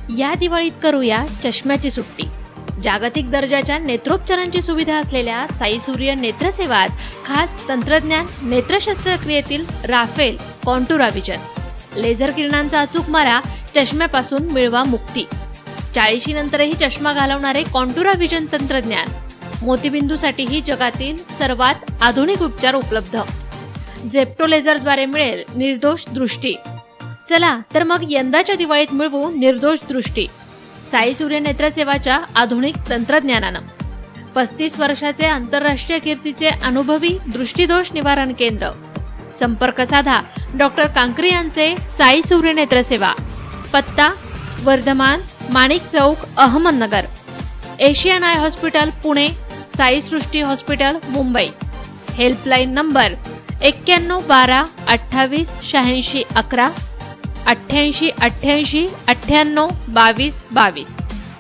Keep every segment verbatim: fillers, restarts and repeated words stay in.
या दिवाळीत करूया चष्म्याची सुट्टी। जागतिक दर्जाच्या नेत्रोपचारांची सुविधा असलेल्या साई सूर्य नेत्रसेवात खास तंत्रज्ञान नेत्र शस्त्रक्रियेतील राफेल कॉन्टुरा विजन लेझर किरणांचा अचूक मारा चष्म्यापासून मिळवा मुक्ती। चाळीशी नंतरही चष्मा घालवणारे कॉन्टुरा विजन तंत्रज्ञान मोतीबिंदूसाठीही जगातील सर्वात आधुनिक उपचार उपलब्ध। झेप्टो लेझरद्वारे मिळेल निर्दोष दृष्टी। चला तर मग यंदाच्या दिवाळीत मिळवू निर्दोष दृष्टी साई सूर्य नेत्रसेवाच्या आधुनिक तंत्रज्ञानानं। पस्तीस वर्षाचे आंतरराष्ट्रीय कीर्तीचे अनुभवी दृष्टिदोष निवारण केंद्र। संपर्क साधा डॉक्टर कांकरी यांचे साई सूर्य नेत्रसेवा। पत्ता Vardhaman Manik Chowk Ahmednagar. Asian eye hospital Pune, Sai Srushti hospital Mumbai. Helpline number एक्क्याण्णव बारा अठ्ठावीस शहाऐंशी अकरा अठ्ठ्याऐंशी अठ्ठ्याऐंशी अठ्ठ्याण्णव बावीस बावीस।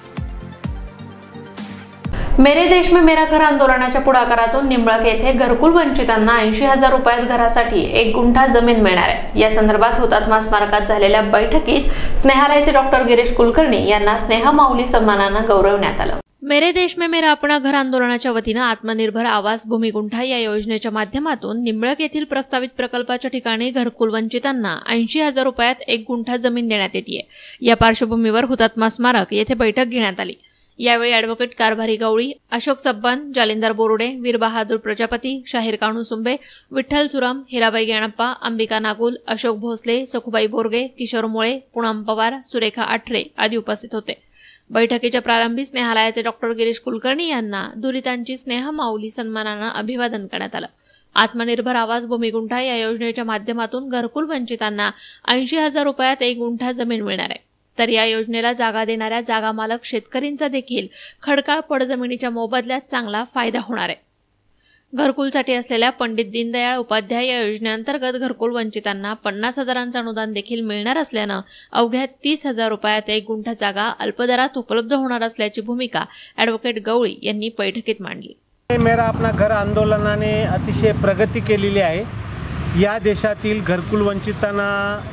मेरे देश में मेरा घर आंदोलनाच्या पुढाकारातून निंबळक येथे घरकुल वंचितांना ऐंशी हजार रुपयात घरासाठी एक गुंठा जमीन मिळणार आहे। या संदर्भात हुतात्मा स्मारकात झालेल्या बैठकीत स्नेहालयाचे डॉक्टर गिरीश कुलकर्णी यांना स्नेह माऊली सन्मानानं गौरवण्यात आलं। मेरे देश में मेरा अपना घर आंदोलनाच्या वतीनं आत्मनिर्भर आवास भूमिगुंठा या योजनेच्या माध्यमातून निंबळक येथील प्रस्तावित प्रकल्पाच्या ठिकाणी घरकुल वंचितांना ऐंशी हजार रुपयात एक गुंठा जमीन देण्यात येते। या पार्श्वभूमीवर हुतात्मा स्मारक येथे बैठक घेण्यात आली। यावेळी ॲडव्होकेट कारभारी गवळी, अशोक सब्बन, जालिंदर बोरुडे, वीर बहादूर प्रजापती, शाहीर काणूसुंबे, विठ्ठल सुराम, हिराबाई गणप्पा, अंबिका नागुल, अशोक भोसले, सखुबाई बोरगे, किशोर मुळे, पूनम पवार, सुरेखा आठरे आदी उपस्थित होते। बैठकीच्या प्रारंभी स्नेहालयाचे डॉक्टर गिरीश कुलकर्णी यांना दुरितांची स्नेह माऊली सन्मानानं अभिवादन करण्यात आलं। आत्मनिर्भर आवास भूमिगुंठा या योजनेच्या माध्यमातून घरकुल वंचितांना ऐंशी हजार रुपयात एक गुंठा जमीन मिळणार आहे। तर या योजनेला जागा देणाऱ्या जागा मालक शेतकऱ्यांचा देखील खडकाळ पडजमिनीच्या मोबदल्यात चांगला फायदा होणार आहे। घरकुलसाठी असलेल्या पंडित दीनदयाळ उपाध्याय या योजनेअंतर्गत घरकुल वंचितांना पन्नास हजारांचं अनुदान देखील मिळणार असल्यानं अवघ्या तीस हजार रुपयात एक गुंठा जागा अल्पदरात उपलब्ध होणार असल्याची भूमिका ॲडव्होकेट गवळी यांनी बैठकीत मांडली। मेरा अपना घर आंदोलनाने अतिशय प्रगती केलेली आहे। या देशातील घरकुल वंचितांना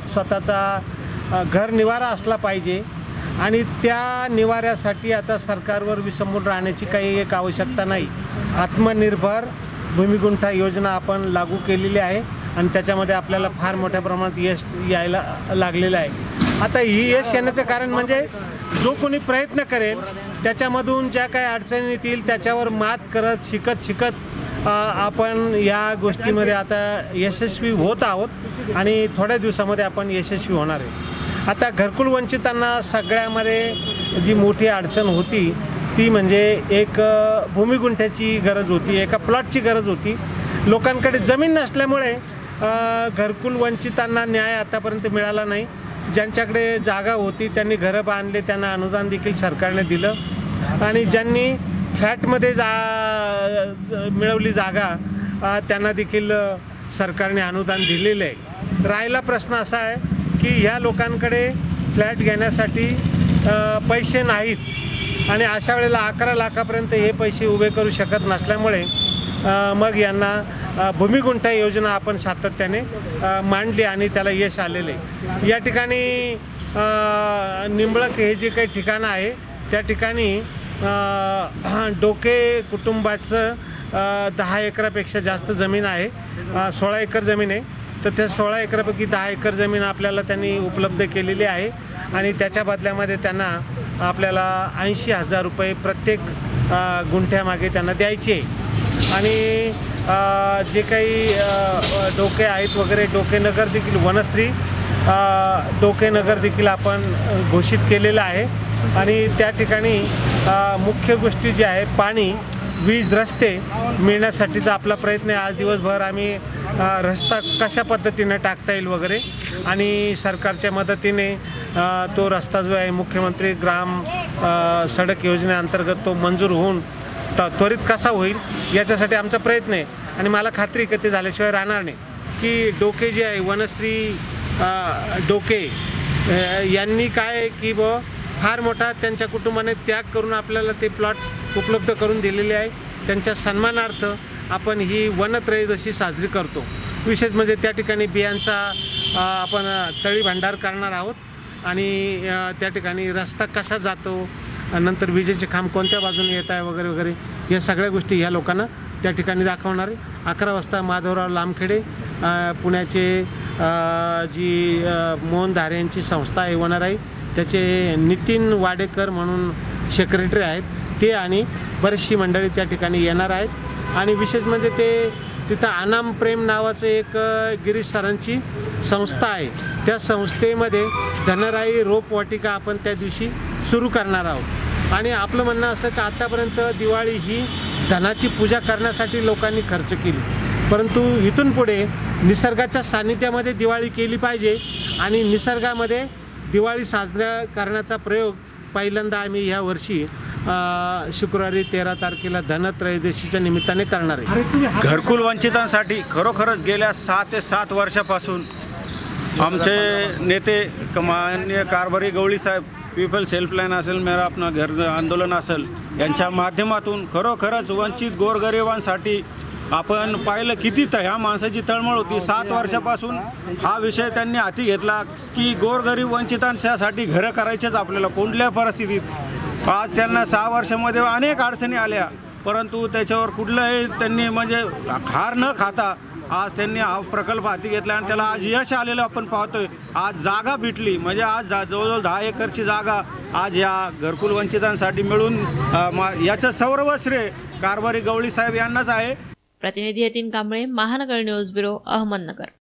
स्वतःचा घर निवारा असला पाहिजे आणि त्या निवाऱ्यासाठी आता सरकारवर विसंबून राहण्याची काही एक आवश्यकता नाही। आत्मनिर्भर भूमिगुंठा योजना आपण लागू केलेली आहे आणि त्याच्यामध्ये आपल्याला फार मोठ्या प्रमाणात यश यायला लागलेलं आहे। आता ही यश येण्याचं कारण म्हणजे जो कोणी प्रयत्न करेल त्याच्यामधून ज्या काही अडचणी येतील त्याच्यावर मात करत शिकत शिकत आपण या गोष्टीमध्ये आता यशस्वी होत आहोत आणि थोड्या दिवसामध्ये आपण यशस्वी होणार आहे। आता घरकुल वंचितांना सगळ्यामध्ये जी मोठी अडचण होती ती म्हणजे एक भूमिगुंठ्याची गरज होती, एका प्लॉटची गरज होती। लोकांकडे जमीन नसल्यामुळे घरकुल वंचितांना न्याय आतापर्यंत मिळाला नाही। ज्यांच्याकडे जागा होती त्यांनी घरं बांधले, त्यांना अनुदान देखील सरकारने दिलं आणि ज्यांनी फ्लॅटमध्ये जा मिळवली जागा त्यांना देखील सरकारने अनुदान दिलेलं आहे। राहिला प्रश्न असा आहे की ह्या लोकांकडे फ्लॅट घेण्यासाठी पैसे नाहीत आणि अशा वेळेला अकरा लाखापर्यंत हे पैसे उभे करू शकत नसल्यामुळे मग यांना भूमिगुंठा योजना आपण सातत्याने मांडली आणि त्याला यश आलेले आहे। या ठिकाणी निंबळक हे जे काही ठिकाण आहे त्या ठिकाणी डोके कुटुंबाचं दहा एकरापेक्षा जास्त जमीन आहे, सोळा एकर जमीन आहे। तर त्या सोळा एकरापैकी दहा एकर जमीन आपल्याला त्यांनी उपलब्ध केलेली आहे आणि त्याच्या बदल्यामध्ये त्यांना आपल्याला ऐंशी हजार रुपये प्रत्येक गुंठ्यामागे त्यांना द्यायचे आणि जे काही डोके आहेत वगैरे डोकेनगर देखील वनस्त्री डोकेनगर देखील आपण घोषित केलेलं आहे आणि त्या ठिकाणी मुख्य गोष्टी जी आहे पाणी, वीज, रस्ते मिळण्यासाठीचा आपला प्रयत्न आहे। आज दिवसभर आम्ही रस्ता कशा पद्धतीने टाकता येईल वगैरे आणि सरकारच्या मदतीने तो रस्ता जो आहे मुख्यमंत्री ग्राम सडक योजनेअंतर्गत तो मंजूर होऊन त्वरित कसा होईल याच्यासाठी आमचा प्रयत्न आहे आणि मला खात्री आहे की ते झाल्याशिवाय राहणार नाही। की डोके जे आहे वनस्त्री डोके यांनी काय की ब फार मोठा त्यांच्या कुटुंबाने त्याग करून आपल्याला ते प्लॉट उपलब्ध करून दिलेले आहे। त्यांच्या सन्मानार्थ आपण ही वनत्रयोदशी साजरी करतो। विशेष म्हणजे त्या ठिकाणी बियांचा आपण तळी भंडार करणार आहोत आणि अ, त्या ठिकाणी रस्ता कसा जातो, नंतर विजेचे खांब कोणत्या बाजूने येत आहे वगैरे वगैरे या सगळ्या गोष्टी ह्या लोकांना त्या ठिकाणी दाखवणार आहे. अकरा वाजता माधवराव लामखेडे अ, पुण्याचे अ, जी अ, मोहन धारे यांची संस्था आहे होणार आहे, त्याचे नितीन वाडेकर म्हणून सेक्रेटरी आहेत ते आणि बरीचशी मंडळी त्या ठिकाणी येणार आहेत. आणि विशेष म्हणजे ते तिथं अनाम प्रेम नावाचं एक अ, गिरीश सरांची संस्था आहे, त्या संस्थेमध्ये धनराई रोपवाटिका आपण त्या दिवशी सुरू करणार आहोत. आणि आपलं म्हणणं असं की आत्तापर्यंत दिवाळी ही धनाची पूजा करण्यासाठी लोकांनी खर्च केली, परंतु इथून पुढे निसर्गाच्या सान्निध्यामध्ये दिवाळी केली पाहिजे आणि निसर्गामध्ये दिवाळी साजरा करण्याचा प्रयोग पहिल्यांदा आम्ही ह्या वर्षी अ, शुक्रवारी तेरा तारखेला धनत्रयोदशीच्या निमित्ताने करणार आहे. घरकुल वंचितांसाठी खरोखरच गेल्या सहा ते सात वर्षापासून आमचे नेते क- माननीय कारभारी गवळी साहेब, पीपल्स हेल्पलाईन असेल, मेरा अपना घर आंदोलन असेल, यांच्या माध्यमातून खरोखरच वंचित गोरगरिबांसाठी आपण पाहिलं किती त ह्या माणसाची तळमळ होती. सात वर्षापासून हा विषय त्यांनी हाती घेतला की गोरगरीब वंचितांच्यासाठी घरं करायचेच आपल्याला कोणत्याही परिस्थितीत. आज त्यांना सहा वर्षामध्ये अनेक अडचणी आल्या, परंतु त्याच्यावर कुठलंही त्यांनी म्हणजे हार न खाता आज त्यांनी हा प्रकल्प हाती घेतला आणि त्याला आज यश आलेलं आपण पाहतोय. आज जागा भेटली म्हणजे आज जा जवळजवळ दहा एकरची जागा आज या घरकुल वंचितांसाठी मिळून अ, मा याचं सर्व श्रेय कारभारी गवळी साहेब यांनाच आहे. प्रतिनिधी यतीन कांबळे, महानगर न्यूज ब्युरो, अहमदनगर.